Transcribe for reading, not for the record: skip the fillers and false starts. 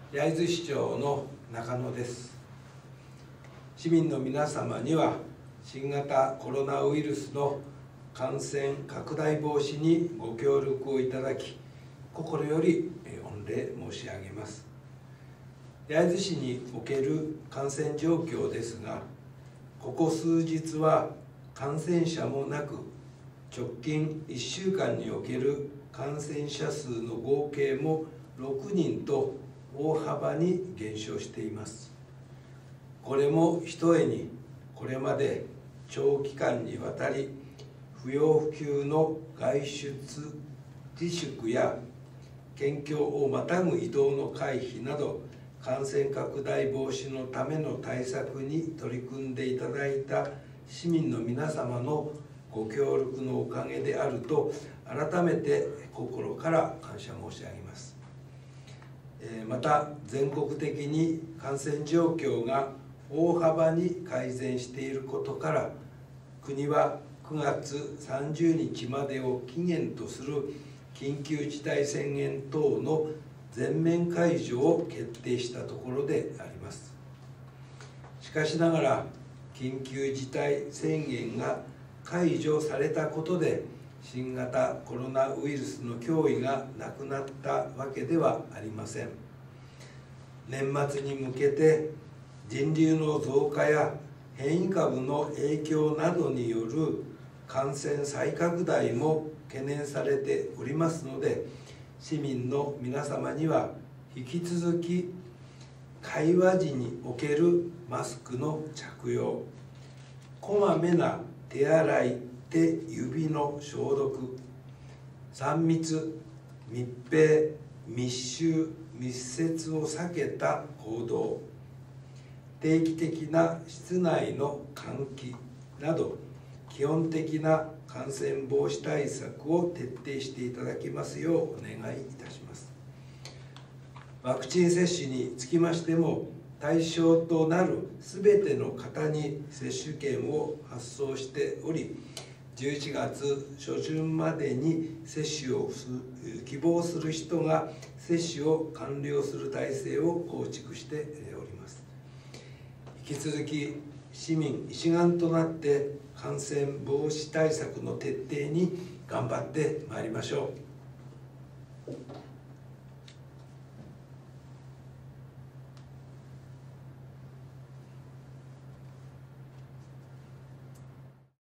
焼津市長の中野です。市民の皆様には新型コロナウイルスの感染拡大防止にご協力をいただき、心より御礼申し上げます。焼津市における感染状況ですが、ここ数日は感染者もなく、直近1週間における感染者数の合計も6人と大幅に減少しています。これもひとえにこれまで長期間にわたり不要不急の外出自粛や県境をまたぐ移動の回避など感染拡大防止のための対策に取り組んでいただいた市民の皆様のご協力のおかげであると改めて心から感謝申し上げます。また全国的に感染状況が大幅に改善していることから国は9月30日までを期限とする緊急事態宣言等の全面解除を決定したところであります。しかしながら緊急事態宣言が解除されたことで新型コロナウイルスの脅威がなくなったわけではありません。年末に向けて人流の増加や変異株の影響などによる感染再拡大も懸念されておりますので、市民の皆様には引き続き会話時におけるマスクの着用、こまめな手洗い、手指の消毒、3密、密閉、密集、密接を避けた行動、定期的な室内の換気など基本的な感染防止対策を徹底していただきますようお願いいたします。ワクチン接種につきましても対象となるすべての方に接種券を発送しており、11月初旬までに接種を希望する人が接種を完了する体制を構築しております。引き続き市民一丸となって感染防止対策の徹底に頑張ってまいりましょう。